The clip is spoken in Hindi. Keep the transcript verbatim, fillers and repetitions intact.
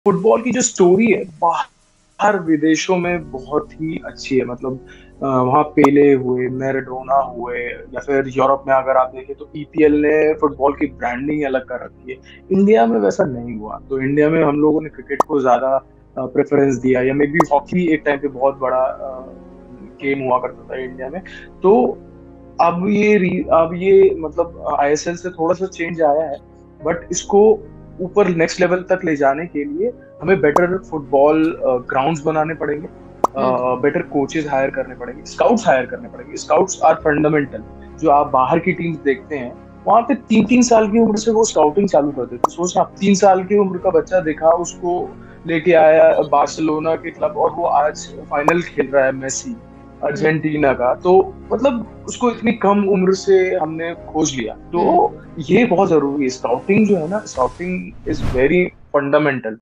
फुटबॉल की जो स्टोरी है बाहर विदेशों में बहुत ही अच्छी है। मतलब अ, वहाँ पेले हुए, मैराडोना हुए, या फिर यूरोप में अगर आप देखें तो ईपीएल ने फुटबॉल की ब्रांडिंग अलग कर रखी है। इंडिया में वैसा नहीं हुआ, तो इंडिया में हम लोगों ने क्रिकेट को ज्यादा प्रेफरेंस दिया, या मे बी हॉकी एक टाइम पे बहुत बड़ा गेम हुआ करता था इंडिया में। तो अब ये री- अब ये मतलब आईएसएल से थोड़ा सा चेंज आया है, बट इसको ऊपर नेक्स्ट लेवल तक ले जाने के लिए हमें बेटर फुटबॉल ग्राउंड्स बनाने पड़ेंगे, हम्म। बेटर कोचेस हायर करने पड़ेंगे, स्काउट्स हायर करने पड़ेंगे। Scouts are fundamental. जो आप बाहर की टीम्स देखते हैं, वहां पे तीन तीन साल की उम्र से वो स्काउटिंग चालू कर देते। सोचना, तीन साल की उम्र का बच्चा देखा, उसको लेके आया बार्सिलोना के क्लब, और वो आज फाइनल खेल रहा है, मेसी हम्म। अर्जेंटीना का। तो मतलब उसको इतनी कम उम्र से हमने खोज लिया। तो हम्म। ये बहुत जरूरी है, स्काउटिंग जो है ना, स्काउटिंग इज वेरी फंडामेंटल।